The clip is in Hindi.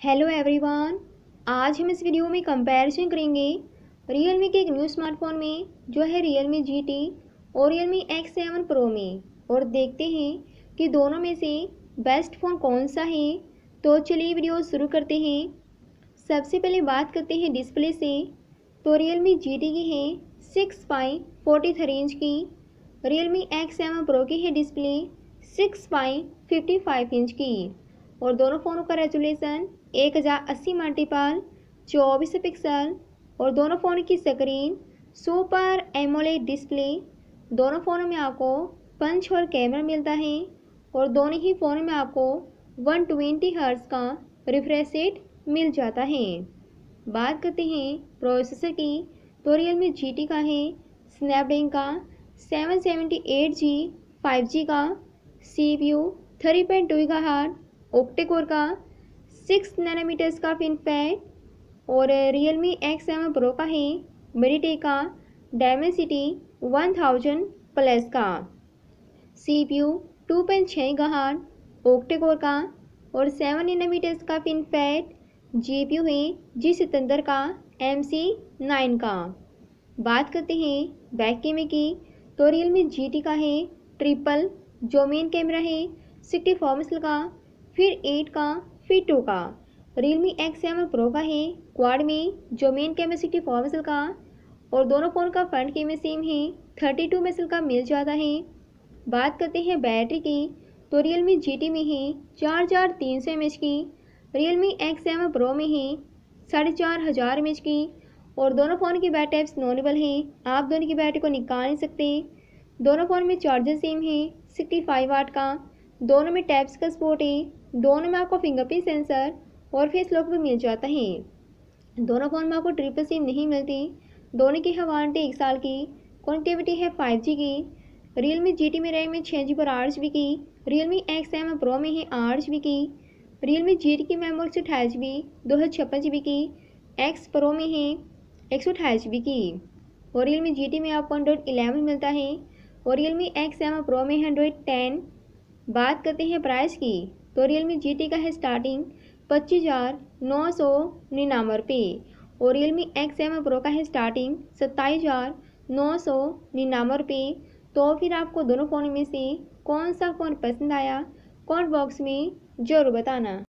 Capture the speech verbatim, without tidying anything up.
हेलो एवरीवन, आज हम इस वीडियो में कंपैरिजन करेंगे Realme के एक न्यू स्मार्टफोन में जो है Realme जी टी और Realme एक्स सेवन Pro में, और देखते हैं कि दोनों में से बेस्ट फ़ोन कौन सा है। तो चलिए वीडियो शुरू करते हैं। सबसे पहले बात करते हैं डिस्प्ले से। तो Realme जी टी की है six point forty three inch की, Realme एक्स सेवन Pro की है display six point fifty five inch की, और दोनों फ़ोनों का रेजोल्यूशन एक हज़ार अस्सी मल्टीपल चौबीस पिक्सल, और दोनों फ़ोन की स्क्रीन सुपर एमोलेड डिस्प्ले। दोनों फ़ोनों में आपको पंच होल कैमरा मिलता है, और दोनों ही फ़ोनों में आपको वन ट्वेंटी हर्ट्ज़ का रिफ्रेश रेट मिल जाता है। बात करते हैं प्रोसेसर की। तो Realme जी टी का है स्नैपड्रैगन का seven seventy eight G five G का, C P U three point two gigahertz octa core का सिक्स नैनोमीटर्स का फिनफैट, और Realme एक्स सेवन Pro का है मेडिटेक का डायमेंसिटी वन थाउजेंड प्लस का, C P U two point six gigahertz octa core का और सेवन नैनोमीटर्स का फिनफैट, जी पी यू है जी सतहत्तर का एम सी नाइन का। बात करते हैं बैक कैमरे की। तो Realme जी टी का है ट्रिपल जो मेन कैमरा है सिक्सटी फोर मेगापिक्सल का, फिर एट का, फिर टू का। Realme एक्स सेवन Pro का है क्वाड में जो main camera sixty four megapixel का, और दोनों फ़ोन का फ्रंट कैमरा सेम है थर्टी टू मेगापिक्सल का मिल जाता है। बात करते हैं बैटरी की। तो Realme जी टी में है चार हज़ार तीन सौ एम एच की, Realme एक्स सेवन Pro में है साढ़े चार हज़ार एम एच की, और दोनों फ़ोन की बैटरी टाइप्स नॉनेबल है, आप दोनों की बैटरी को निकाल नहीं सकते। दोनों फ़ोन में चार्जर सेम है सिक्सटी फाइव वाट का, दोनों में टैप्स का सपोर्ट है, दोनों में आपको फिंगरप्रिंट सेंसर और फेस लॉक भी मिल जाता है। दोनों फ़ोन में आपको ट्रिपल सिम नहीं मिलती, दोनों की है वारंटी एक साल की, कनेक्टिविटी है फाइव जी की। Realme जी टी में रैम है छः जी बी और आठ जी बी की, Realme एक्स सेवन Pro में है आठ जी बी की। Realme जी टी की मेमोरी से अठाईस जी बी दो सौ छप्पन जी बी की, एक्स प्रो में है एक सौ अठाईस जी बी की, और Realme जी टी में आपको एंड्रॉइड इलेवन मिलता है, और Realme एक्स सेवन Pro में है एंड्रॉइड टेन। बात करते हैं प्राइस की। तो Realme जी टी का है स्टार्टिंग पच्चीस हज़ार नौ सौ निन्यानवे रुपये, और Realme एक्स सेवन Pro का है स्टार्टिंग सत्ताईस हज़ार नौ सौ निन्यानवे रुपये। तो फिर आपको दोनों फ़ोन में से कौन सा फ़ोन पसंद आया, कमेंट बॉक्स में ज़रूर बताना।